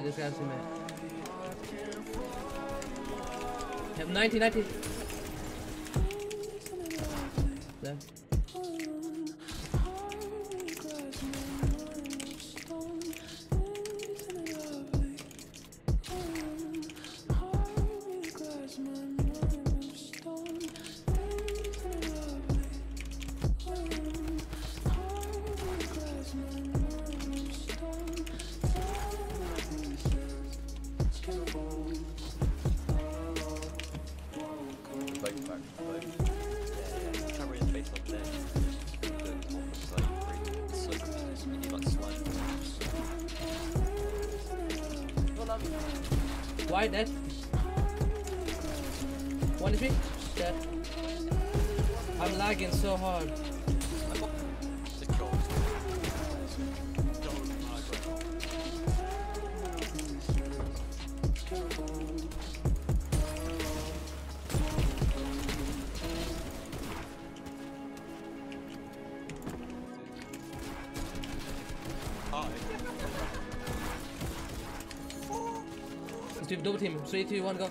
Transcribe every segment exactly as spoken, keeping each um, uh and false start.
just grabs him, man. Have ninety, ninety. There. Why dead? One H P? Dead. I'm lagging so hard. Let's do double team. Three, two, one, go.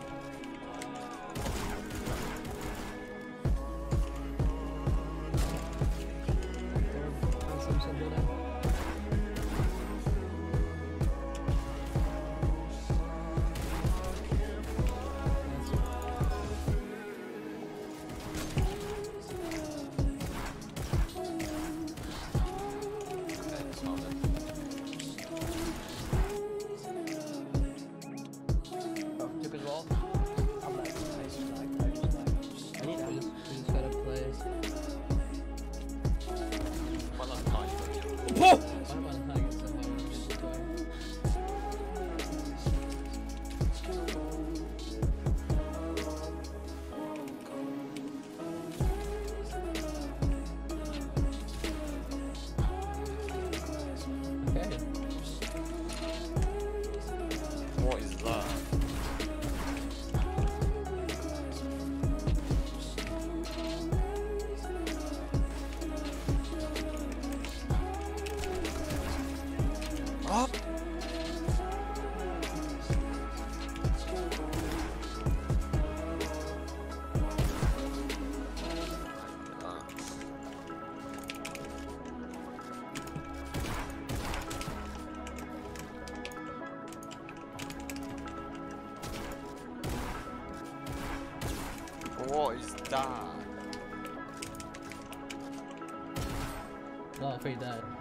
What is that? Up. What is that? Oh, I thought you died.